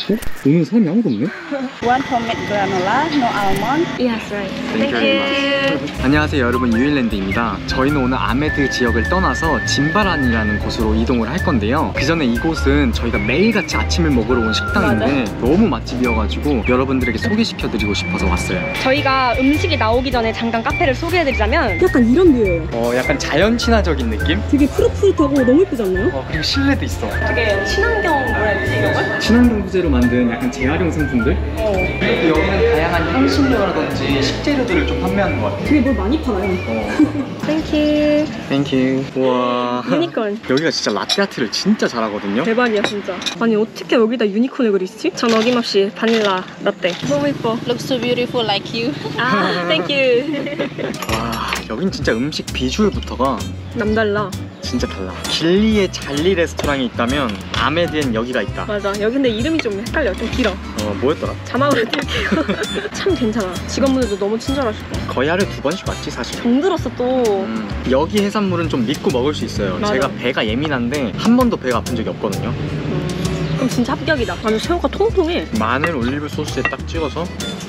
오늘 사람이 아무도 없네? One homemade granola, no almond. Yes, right. Thank you. 안녕하세요 여러분, 유일랜드입니다. 저희는 오늘 아메드 지역을 떠나서 짐바란이라는 곳으로 이동을 할 건데요. 그 전에 이곳은 저희가 매일같이 아침을 먹으러 온 식당인데 너무 맛집이어가지고 여러분들에게 소개시켜드리고 싶어서 왔어요. 저희가 음식이 나오기 전에 잠깐 카페를 소개해드리자면 약간 이런 뷰예요. 약간 자연 친화적인 느낌? 되게 푸릇푸릇하고 너무 예쁘지 않나요? 그리고 실내도 있어. 되게 친환경 뭐라 해야 되지 이런 친환경 소재로 만든 약간 재활용 상품들? 그리고 여기는 다양한 향신료라든지 식재료들을 좀 판매하는 것 같아요. 되게 뭘 많이 팔아요. 땡큐. 땡큐. 우와. 유니콘. 여기가 진짜 라떼아트를 진짜 잘하거든요. 대박이야 진짜. 아니 어떻게 여기다 유니콘을 그리지? 전 어김없이 바닐라 라떼. 너무 예뻐. Looks so beautiful like you. 아 땡큐. 와, 여긴 진짜 음식 비주얼부터가 남달라. 진짜 달라. 길리에 잘리 레스토랑이 있다면 아메드엔 여기가 있다. 맞아. 여기 근데 이름이 좀 헷갈려. 좀 길어. 뭐였더라? 자막으로 띄울게요. 참 괜찮아. 직원분들도 너무 친절하시고. 거의 하루에 2번씩 왔지 사실. 정들었어 또. 여기 해산물은 좀 믿고 먹을 수 있어요. 맞아. 제가 배가 예민한데 한 번도 배가 아픈 적이 없거든요. 그럼 진짜 합격이다. 아주 새우가 통통해. 마늘 올리브 소스에 딱 찍어서.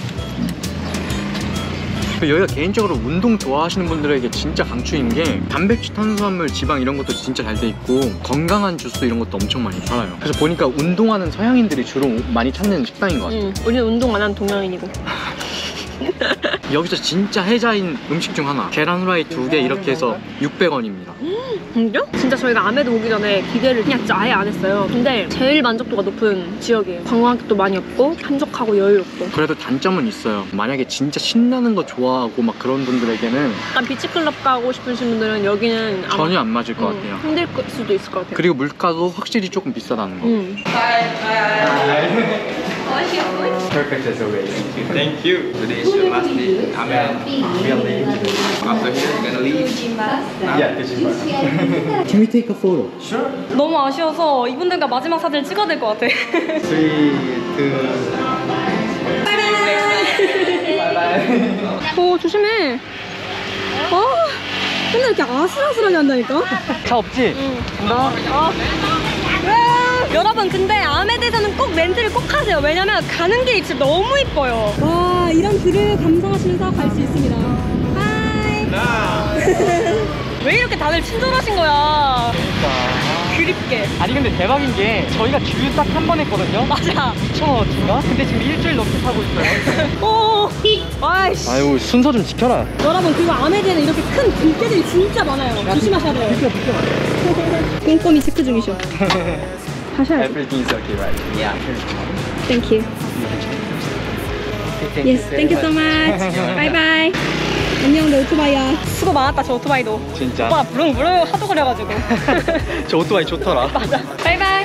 여기가 개인적으로 운동 좋아하시는 분들에게 진짜 강추인 게 단백질, 탄수화물, 지방 이런 것도 진짜 잘 돼 있고 건강한 주스 이런 것도 엄청 많이 팔아요. 그래서 보니까 운동하는 서양인들이 주로 많이 찾는 식당인 것 같아요. 우리는 운동 안 하는 동양인이고. 여기서 진짜 혜자인 음식 중 하나, 계란 후라이 2개 이렇게 해서 600원입니다. 진짜? 진짜 저희가 아메드 오기 전에 기대를 그냥 아예 안 했어요. 근데 제일 만족도가 높은 지역이에요. 관광객도 많이 없고 한적하고 여유롭고. 그래도 단점은 있어요. 만약에 진짜 신나는 거 좋아하고 막 그런 분들에게는 약간 비치클럽 가고 싶으신 분들은 여기는 아마 전혀 안 맞을 것 같아요. 힘들 수도 있을 것 같아요. 그리고 물가도 확실히 조금 비싸다는 거. Perfect as always. Thank you. Today is your last day. Amen. We are leaving today. After here, you're gonna leave. Yeah, the Jimbaran. Can we take a photo? Sure. 너무 아쉬워서 이분들과 마지막 사진을 찍어야 될 것 같아. 3, 2. 오 조심해. 맨날 이렇게 아슬아슬하게 한다니까? 차 없지? 나. 여러분 근데 아메드에서는 꼭 렌즈를 꼭 하세요. 왜냐면 가는 길이 진짜 너무 이뻐요. 와 이런 길을 감상하시면서 갈 수 있습니다. 하이. 왜 이렇게 다들 친절하신 거야? 그러니까. 그립게. 아니 근데 대박인 게 저희가 주유 딱 한 번 했거든요. 맞아. 2,000원어치인가? 근데 지금 일주일 넘게 타고 있어요. 오. 아이씨. 아유 순서 좀 지켜라. 여러분 그리고 아메드에는 이렇게 큰 들개들이 진짜 많아요. 조심하셔야 돼요. 비켜. 꼼꼼히 체크 중이셔. 하셔야지. Everything is okay, right? Yeah. Thank you. Yes, thank you so much. Bye bye. 안녕, 내 오토바이야. 수고 많았다, 저 오토바이도. 진짜? 오빠 부릉부릉 하도 그래가지고. 저 오토바이 좋더라. 맞아. 바이바이.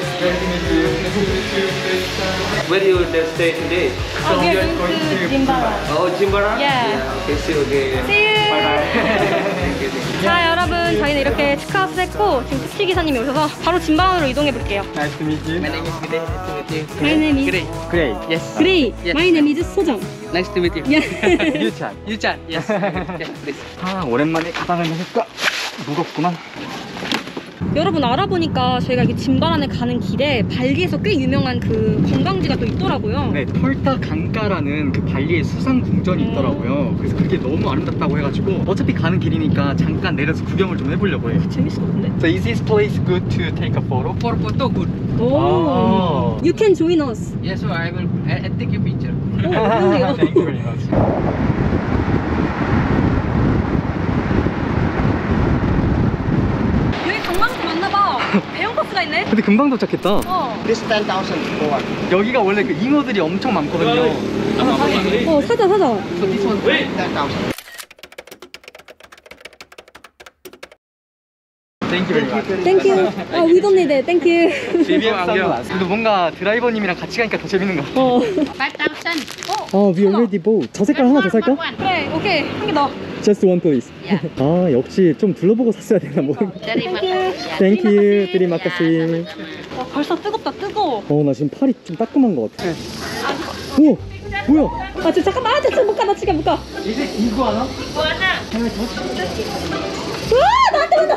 Where do you stay today? Oh, we are going to Jimbaran. Oh, Jimbaran? Yeah. Okay, see you again. See you. Thank you. 자, 여러분, 저희는 이렇게 체크아웃 했고 지금 택시 기사님이 오셔서 바로 짐바란으로 이동해 볼게요. Nice to meet you. My name is Gray. Nice to meet you. My name is Gray. Great. Yes. Gray. Yes. My name is 소정. Nice to meet you. Yeah. 유찬. Yuchan. Yes. Yes, please. 아 오랜만에 가방을 해볼까? 무겁구만. 여러분 알아보니까 저희가 이게 짐바란에 가는 길에 발리에서 꽤 유명한 그 관광지가 또 있더라고요. 네, 털타 강가라는 그 발리의 수상 궁전이 있더라고요. 그래서 그게 너무 아름답다고 해가지고 어차피 가는 길이니까 잠깐 내려서 구경을 좀 해보려고 해요. 재밌을 것 같은데? So is this place good to take a photo? For photo, good. 오. You can join us. Yes, so I will take a picture. 오, 그러네요. Thank you very much. 여기 관광지 맞나봐. 배영버스가 있네. 근데 금방 도착했다. This 10,000 for one. 여기가 원래 그 잉어들이 엄청 많거든요. 사자. So this one, 10,000. Thank you very much. 땡큐. we don't need it. 땡큐. BBM 선글라스. 근데 뭔가 드라이버님이랑 같이 가니까 더 재밌는 것 같아. 5,000. we already bought. 저 색깔 하나 더 살까? 그래, 오케이. 한 개 더. Just one please. Yeah. 아 역시 좀 둘러보고 샀어야 되나 뭐. Thank you. 드리마카시. 벌써 뜨겁다, 뜨거워. 나 지금 팔이 좀 따끔한 것 같아. 우와 뭐야? 아, 진짜 잠깐만. 못 가. 나 지금 못 가. 이제 이거 하나? 우와, 나한테 온다.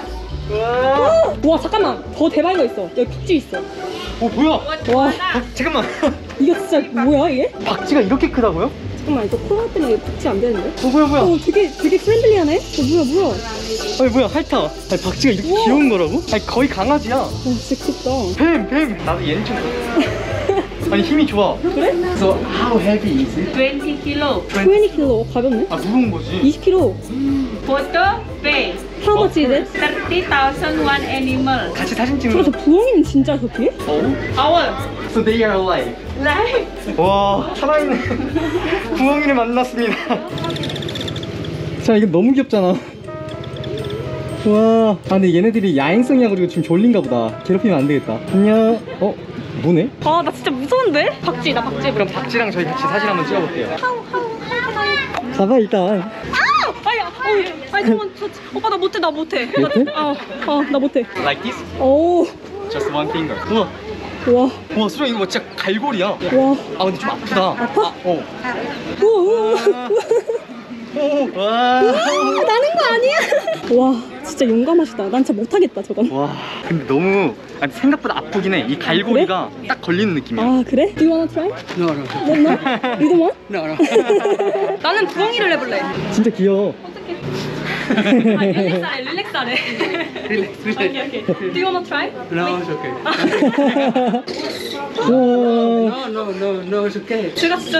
와, 잠깐만. 더 대박인 거 있어. 여기 굿즈 있어. 뭐야? 와. 잠깐만. 이거 진짜 뭐야 이게? 박쥐가 이렇게 크다고요? 잠깐만 이거 코로나 때문에 박쥐 안 되는데? 뭐야? 되게 프렌들리하네? 뭐야? 아니 뭐야 핥아. 아니 박쥐가 이렇게 우와. 귀여운 거라고? 아니 거의 강아지야. 진짜 귀엽다. 뱀. 나도 얘는 좀. 아니 힘이 좋아. 그래? So how heavy is it? 20 kilo. 20kg 가볍네? 아 무거운 거지. 20kg. Photo pay. How much is it? 30,000 one animal. 같이 사진 찍는 그래서 거. 부엉이는 진짜 저렇게? Our So they are alive. life. 와 살아있는 부엉이를 만났습니다. 자 이거 너무 귀엽잖아. 와. 아 근데 얘네들이 야행성이어가지고 지금 졸린가 보다. 괴롭히면 안 되겠다. 안녕. 뭐네? 아 나 진짜 무서운데? 박쥐다 박쥐. 그럼 박쥐랑 저희 같이 사진 한번 찍어볼게요. 가봐 일단. 아야 아니 잠깐만 오빠 나 못해 못해? 나 못해. Like this? 오. Just one finger. 우와 수정 이거 진짜 갈고리야. 와. 아 근데 좀 아프다. 아파? 어. 와. 나는 거 아니야? 와 진짜 용감하시다. 난 진짜 못하겠다 저건. 와 근데 너무 아니, 생각보다 아프긴 해. 이 갈고리가 딱 걸리는 느낌이야. 아 그래? Do you wanna try? No. No? You don't want? No. 나는 부엉이를 해볼래. 진짜 귀여워. 릴렉스하래. 오케이. Do you wanna try? No, it's okay. 우와. No, it's okay. 제가 진짜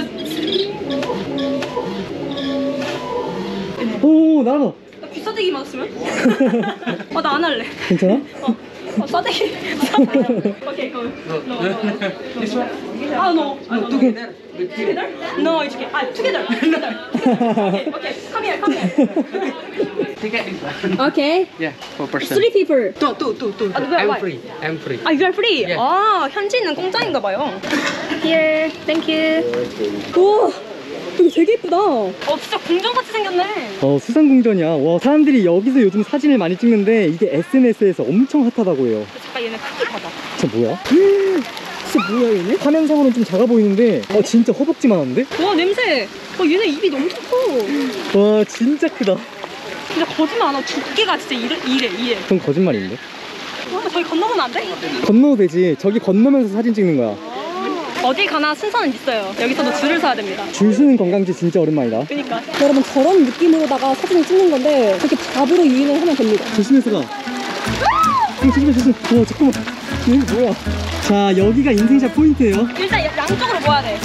오 날아가. 나 귀싸대기 맞았으면? 나 안 할래. 괜찮아? 싸대기. 오케이, go. This one? No. Together. Together? No, it's okay. Together. Okay. Come here. Take it this one. Okay. Yeah, per person. Three people. Two. why? I'm free. You are free? Yeah. 현지인은 공짜인가 봐요. Here, thank you. 우와, 이거 되게 예쁘다. 진짜 궁전같이 생겼네. 수상궁전이야. 와 사람들이 여기서 요즘 사진을 많이 찍는데 이게 SNS에서 엄청 핫하다고 해요. 잠깐 얘네 크기 봐봐. 진짜 뭐야? 진짜 뭐야 얘네? 화면상으로는 좀 작아 보이는데 진짜 허벅지만한데? 와 냄새. 얘네 입이 너무 커. 와 진짜 크다. 진짜 거짓말 안 하고 두께가 진짜 이래. 그건 거짓말인데? 저기 건너면 안 돼? 건너도 되지. 저기 건너면서 사진 찍는 거야. 어디 가나 순서는 있어요. 여기서도 줄을 서야 됩니다. 줄 서는 관광지 진짜 오랜만이다. 그러니까 여러분 저런 느낌으로다가 사진을 찍는 건데 그렇게 밥으로 유인을 하면 됩니다. 조심해서 가. 조심. 와 잠깐만. 이게 뭐야? 자 여기가 인생샷 포인트예요. 일단 양쪽으로 모아야 돼.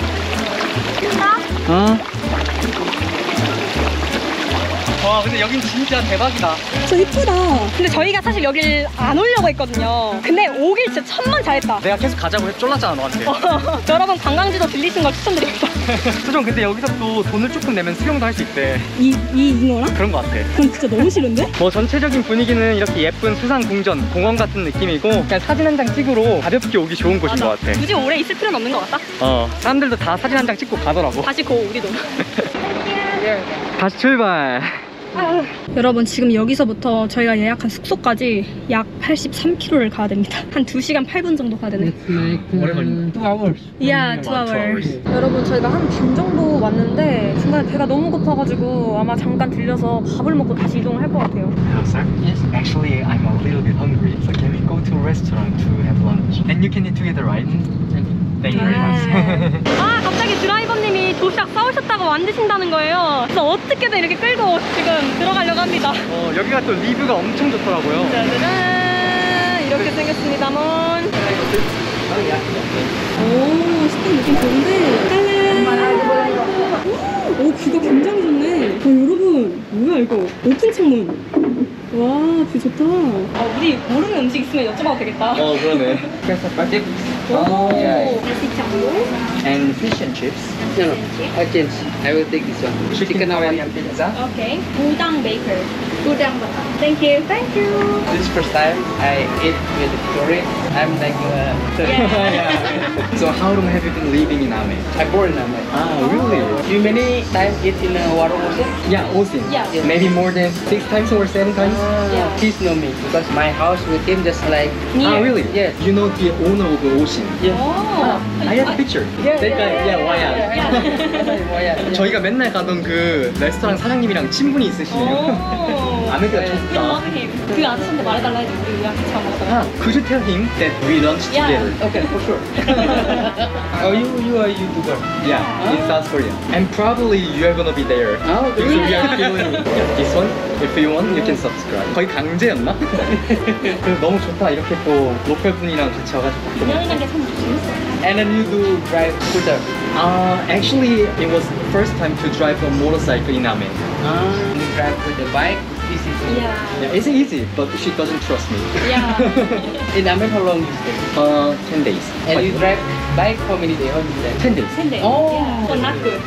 와 근데 여긴 진짜 대박이다. 저 이쁘다. 근데 저희가 사실 여길 안 오려고 했거든요. 근데 오길 진짜 천만 잘했다. 내가 계속 가자고 쫄랐잖아 너한테. 여러분 관광지도 들리신 걸 추천드립니다. 수정 근데 여기서 또 돈을 조금 내면 수영도 할 수 있대. 이 잉어랑? 그런 거 같아. 그건 진짜 너무 싫은데? 뭐 전체적인 분위기는 이렇게 예쁜 수상궁전, 공원 같은 느낌이고 그냥 사진 한 장 찍으러 가볍게 오기 좋은 곳인 것 같아. 굳이 오래 있을 필요는 없는 것 같다. 사람들도 다 사진 한 장 찍고 가더라고. 다시 고 우리도. 다시 출발. 여러분 지금 여기서부터 저희가 예약한 숙소까지 약 83km를 가야 됩니다. 한 2시간 8분 정도 가야 되네. 오래 걸린다. 2 hours. Yeah, 2 hours. 여러분 저희가 한 반 정도 왔는데 중간에 배가 너무 고파가지고 아마 잠깐 들려서 밥을 먹고 다시 이동을 할 것 같아요. Hello, sir. Yes. Actually, I'm a little bit hungry. So can we go to a restaurant to have lunch? And you can eat together, right? Thank you very much. 갑자기 드라이버님이 도시락 싸우셨다고 만드신다는 거예요. 그래서 어떻게든 이렇게 끌고 지금 들어가려고 합니다. 여기가 또 리뷰가 엄청 좋더라고요. 짜자잔 이렇게 생겼습니다먼. 오 식당 느낌 좋은데. 짠. 오 뷰가 굉장히 좋네. 여러분 뭐야 이거 오픈 창문. 와 뷰 좋다. 우리 모르는 음식 있으면 여쭤봐도 되겠다. 그러네. Kasa patik. 오. Yeah. And fish and chips. No, I change. I will take this one. Chicken Hawaiian pizza. 오케이. 우당 베이커. 우당 버터. Thank you. Thank you. This is first time I eat with curry. I'm like So how long have you been living in Ame? I'm born in Ame. Really? You many times eat in warung also? Yeah, Osin. Yeah. Maybe more than 6 times or 7 times. Please know me because my house with him just like Really? Yes. You know the owner of the Osin? yes. I have a picture. Yeah, That guy, yeah, Waya. Yeah. 저희가 맨날 가던 그 레스토랑 사장님이랑 친분이 있으시네요. 아메드가 We 좋다. love him. 그 아저씨한테 말해달라 해줘. 우리 같이 밥 먹다가. Could you tell him that we lunch Yeah. together? Okay, for sure. Oh, you are a YouTuber. Yeah, in South Korea. And probably you are gonna be there. Oh, Because we are filming. Yeah, this one, if you want, you can subscribe. 거의 강제였나? 그래서 너무 좋다. 이렇게 또 로컬 분이랑 같이 와가지고. 인연이란 게 참 재밌어. And then you do drive scooter. Actually, it was the first time to drive a motorcycle in Ame. You drive with the bike. Easy. Yeah. Yeah, it's easy, but she doesn't trust me. Yeah. In Amen, how long you stay? 10 days. And you drive bike how many days? How many days? 10 days. 10 days. Oh. Yeah. But not good.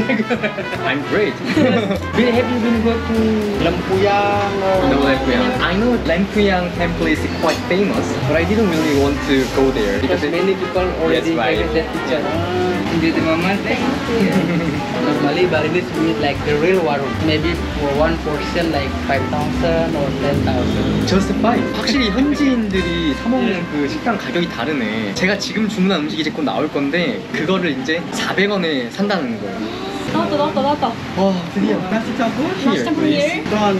I'm great. Have you been go to Lempuyang or? No, Lempuyang. I know Lempuyang temple is quite famous, but I didn't really want to go there Because because many people already Yes, right. have that picture. Hindi mama. Normally Balinese we eat like the real warung. Maybe for one portion like 5,000 or 10,000. just five. 확실히 현지인들이 사 먹는 그 식당 가격이 다르네. 제가 지금 주문한 음식이 이제 곧 나올 건데 그거를 이제 400원에 산다는 거예요. 나왔다. 와, 드디어. Last time from here.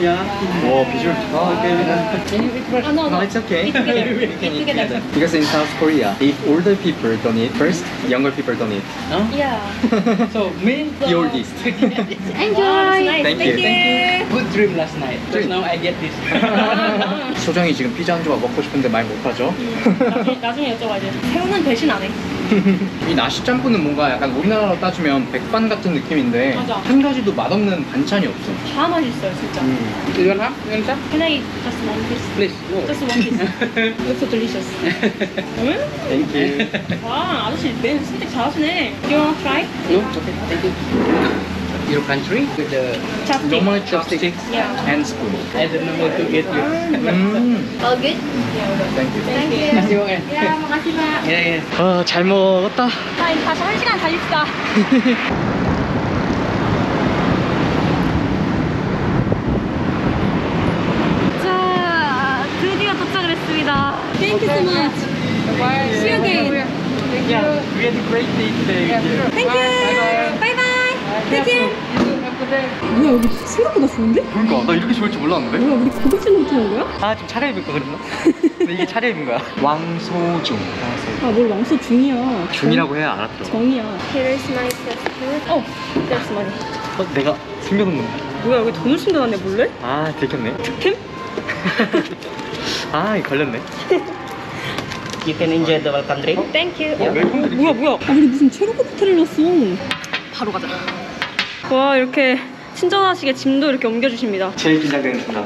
와, 비주얼 좋다. Can you eat first? No, No, it's okay. Eat together. You can Eat eat together. together. Because in South Korea, if older people don't eat first, younger people don't eat. Huh? Yeah. So me? The oldest. Enjoy. Thank you. Good dream last night. Because Dream. now I get this. 소정이 지금 피자 한 조각 먹고 싶은데 말 못하죠? 나중에 여쭤봐야지. 새우는 대신 안 해. 이 나시 짬뽕은 뭔가 약간 우리나라로 따지면 백반 같은 느낌인데 맞아. 한 가지도 맛없는 반찬이 없어. 다 맛있어요, 진짜. You want half? You want some? Can I eat just one piece? Please. No. Just one piece. Looks so delicious. 응? Thank you. 와, 아저씨 맨 선택 잘하시네. Do you wanna try? No? Okay, thank you. Your country with the Chopstick. Normal chopsticks Yeah. and spoon. I don't know how to get you. All good? Thank you. Thank you. Kasih bang. 야, makasih Pak. Yeah, yeah. 잘 먹었다. 자, 이제 다시 1시간 달립시다. 자, 드디어 도착을 했습니다. Thank you so much. See you again. Yeah, we had a great day today. Thank you. Bye bye. Thank you. 뭐야, 여기 생각보다 좋은데? 그러니까 나 이렇게 좋을 줄 몰랐는데. 뭐야, 우리 고급진 호텔 온 거야? 아, 좀 차려입을 거 그랬나? 근데 이게 차려입은 거야. 왕소중. 아, 뭘 왕소 중이야. 중이라고 해야 알았죠. 정이야. Here is my Oh, there's money. 내가 숨겨놓은 건데. 뭐야, 여기 돈을 숨겨놨네, 몰래? 아, 들켰네. 템? 아, 걸렸네. You can enjoy the welcome drink. Thank you. 웰컴 드링크. 뭐야. 아, 우리 무슨 최고급 호텔을 났어. 바로 가자. 와, 이렇게 친절하시게 짐도 이렇게 옮겨주십니다. 제일 긴장되는 순간.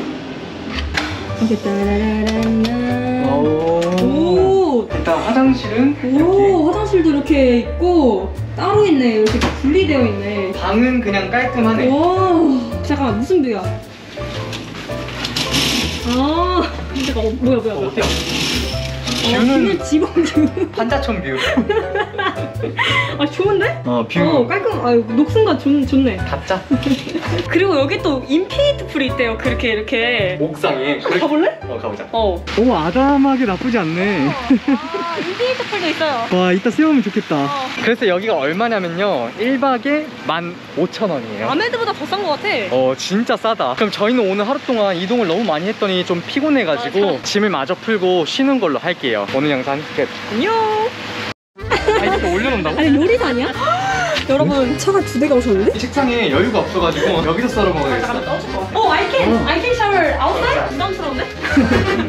오. 오. 일단 화장실은 오, 화장실도 이렇게 있고 따로 있네. 이렇게 분리되어 있네. 방은 그냥 깔끔하네. 와, 잠깐만, 무슨 뷰야? 아, 잠깐, 뭐야. 어때요? 뷰는 지방 뷰. 판자촌 뷰. 아, 좋은데? 뷰. 깔끔. 아, 녹슨감 좋네. 가짜? 그리고 여기 또 인피니트 풀이 있대요. 그렇게 이렇게. 옥상에. 가볼래? 가보자. 어. 오, 아담하게 나쁘지 않네. 아, 인피니트 풀도 있어요. 와, 이따 세우면 좋겠다. 어. 그래서 여기가 얼마냐면요, 1박에 15,000원이에요. 아메드보다 더 싼 것 같아. 진짜 싸다. 그럼 저희는 오늘 하루 동안 이동을 너무 많이 했더니 좀 피곤해가지고 맞아. 짐을 마저 풀고 쉬는 걸로 할게요. 오늘 영상 끝. 안녕. 아, 이렇게 올려놓는다고? 아니, 요리사냐? 여러분, 차가 2대가 오셨는데? 이 책상에 여유가 없어가지고 여기서 썰어 먹어야겠어. I can shower outside? 부담스러운데?